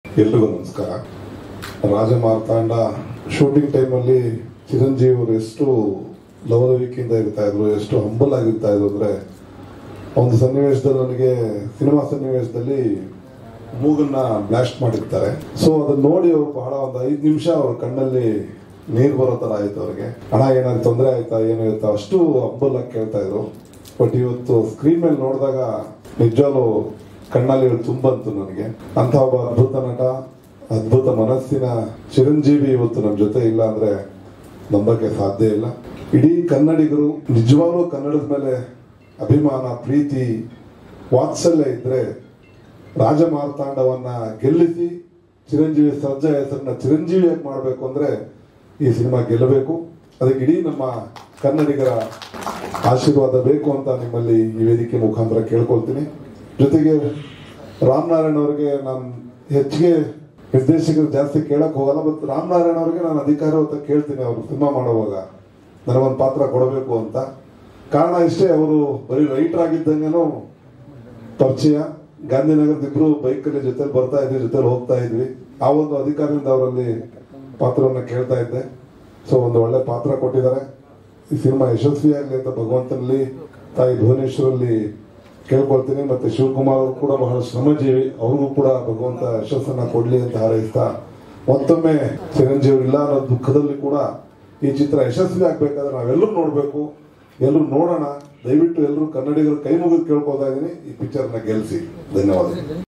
ಎಲ್ರಿಗೂ ನಮಸ್ಕಾರ. ರಾಜಮಾರ್ತಾಂಡ ಶೂಟಿಂಗ್ ಟೈಮಲ್ಲಿ ಚಿರಂಜೀವಿ ಅವರು ಎಷ್ಟು ಲವಲವಿಕೆಯಿಂದ ಇರ್ತಾ ಇದ್ರು, ಎಷ್ಟು ಹಂಬಲ್ ಆಗಿರ್ತಾ ಇದ್ರು ಅಂದ್ರೆ, ಒಂದು ಸನ್ನಿವೇಶದಲ್ಲಿ ನನಗೆ ಸಿನಿಮಾ ಸನ್ನಿವೇಶದಲ್ಲಿ ಮೂಗನ್ನ ಬ್ಲಾಸ್ಟ್ ಮಾಡಿರ್ತಾರೆ. ಸೊ ಅದನ್ನ ನೋಡಿ ಅವರು ಬಹಳ ಒಂದು 5 ನಿಮಿಷ ಅವ್ರ ಕಣ್ಣಲ್ಲಿ ನೀರು ಬರೋ ತರ ಆಯ್ತು. ಅವ್ರಿಗೆ ಹಣ ಏನಾದ್ರು ತೊಂದರೆ ಆಯ್ತಾ ಏನೋ ಆಯ್ತಾ ಅಷ್ಟು ಹಂಬಲ್ ಆಗಿ ಕೇಳ್ತಾ ಇದ್ರು. ಬಟ್ ಇವತ್ತು ಸ್ಕ್ರೀನ್ ಮೇಲೆ ನೋಡಿದಾಗ ನಿಜವಾಗ್ಲೂ ಕಣ್ಣಲ್ಲಿ ತುಂಬಂತು ನನಗೆ. ಅಂತ ಒಬ್ಬ ಅದ್ಭುತ ನಟ, ಅದ್ಭುತ ಮನಸ್ಸಿನ ಚಿರಂಜೀವಿ ಇವತ್ತು ನಮ್ಮ ಜೊತೆ ಇಲ್ಲ ಅಂದ್ರೆ ನಂಬಕ್ಕೆ ಸಾಧ್ಯ ಇಲ್ಲ. ಇಡೀ ಕನ್ನಡಿಗರು ನಿಜವಾಗ್ಲೂ ಕನ್ನಡದ ಮೇಲೆ ಅಭಿಮಾನ, ಪ್ರೀತಿ, ವಾತ್ಸಲ್ಯ ಇದ್ರೆ ರಾಜಮಾರ್ತಾಂಡವನ್ನ ಗೆಲ್ಲಿಸಿ ಚಿರಂಜೀವಿ ಸರ್ಜಾ ಹೆಸರನ್ನ ಚಿರಂಜೀವಿಯಾಗಿ ಮಾಡಬೇಕು ಅಂದ್ರೆ ಈ ಸಿನಿಮಾ ಗೆಲ್ಲಬೇಕು. ಅದಕ್ಕೆ ಇಡೀ ನಮ್ಮ ಕನ್ನಡಿಗರ ಆಶೀರ್ವಾದ ಬೇಕು ಅಂತ ನಿಮ್ಮಲ್ಲಿ ಈ ವೇದಿಕೆ ಮುಖಾಂತರ ಕೇಳ್ಕೊಳ್ತೀನಿ. ಜೊತೆಗೆ ರಾಮನಾರಾಯಣ್ ಅವರಿಗೆ ನಾನು ಹೆಚ್ಚಿಗೆ ನಿರ್ದೇಶಕರು ಜಾಸ್ತಿ ಕೇಳಕ್ ಹೋಗಲ್ಲ, ಬಟ್ ರಾಮನಾರಾಯಣ್ ಅವರಿಗೆ ನಾನು ಅಧಿಕಾರವಂತ ಕೇಳ್ತೀನಿ. ಅವರು ಸಿನಿಮಾ ಮಾಡುವಾಗ ನನಗೊಂದು ಪಾತ್ರ ಕೊಡಬೇಕು ಅಂತ. ಕಾರಣ ಇಷ್ಟೇ, ಅವರು ಬರೀ ರೈಟರ್ ಆಗಿದ್ದಂಗೆನೂ ಪರಿಚಯ. ಗಾಂಧಿನಗರದ ಇಬ್ರು ಬೈಕಲ್ಲಿ ಜೊತೆಲಿ ಬರ್ತಾ ಇದ್ವಿ, ಜೊತೆಲಿ ಹೋಗ್ತಾ ಇದ್ವಿ. ಆ ಒಂದು ಅಧಿಕಾರದಿಂದ ಅವರಲ್ಲಿ ಪಾತ್ರವನ್ನ ಕೇಳ್ತಾ ಇದ್ದೆ. ಸೊ ಒಂದು ಒಳ್ಳೆ ಪಾತ್ರ ಕೊಟ್ಟಿದ್ದಾರೆ. ಈ ಸಿನಿಮಾ ಯಶಸ್ವಿಯಾಗಲಿ ಅಂತ ಭಗವಂತನಲ್ಲಿ, ತಾಯಿ ಭುವನೇಶ್ವರಲ್ಲಿ ಕೇಳ್ಕೊಳ್ತೀನಿ. ಮತ್ತೆ ಶಿವಕುಮಾರ್ ಅವರು ಕೂಡ ಬಹಳ ಶ್ರಮಜೀವಿ, ಅವ್ರಿಗೂ ಕೂಡ ಭಗವಂತ ಯಶಸ್ಸನ್ನ ಕೊಡ್ಲಿ ಅಂತ ಹಾರೈಸ್ತಾ, ಮತ್ತೊಮ್ಮೆ ಚಿರಂಜೀವಿ ಇಲ್ಲ ಅನ್ನೋ ದುಃಖದಲ್ಲಿ ಕೂಡ ಈ ಚಿತ್ರ ಯಶಸ್ವಿ ಆಗ್ಬೇಕಾದ್ರೆ ನಾವೆಲ್ಲರೂ ನೋಡ್ಬೇಕು, ಎಲ್ಲರೂ ನೋಡೋಣ. ದಯವಿಟ್ಟು ಎಲ್ಲರೂ ಕನ್ನಡಿಗರು ಕೈ ಮುಗಿದು ಕೇಳ್ಕೊತಾ ಇದೀನಿ, ಈ ಪಿಕ್ಚರ್ನ ಗೆಲ್ಲಿಸಿ. ಧನ್ಯವಾದ.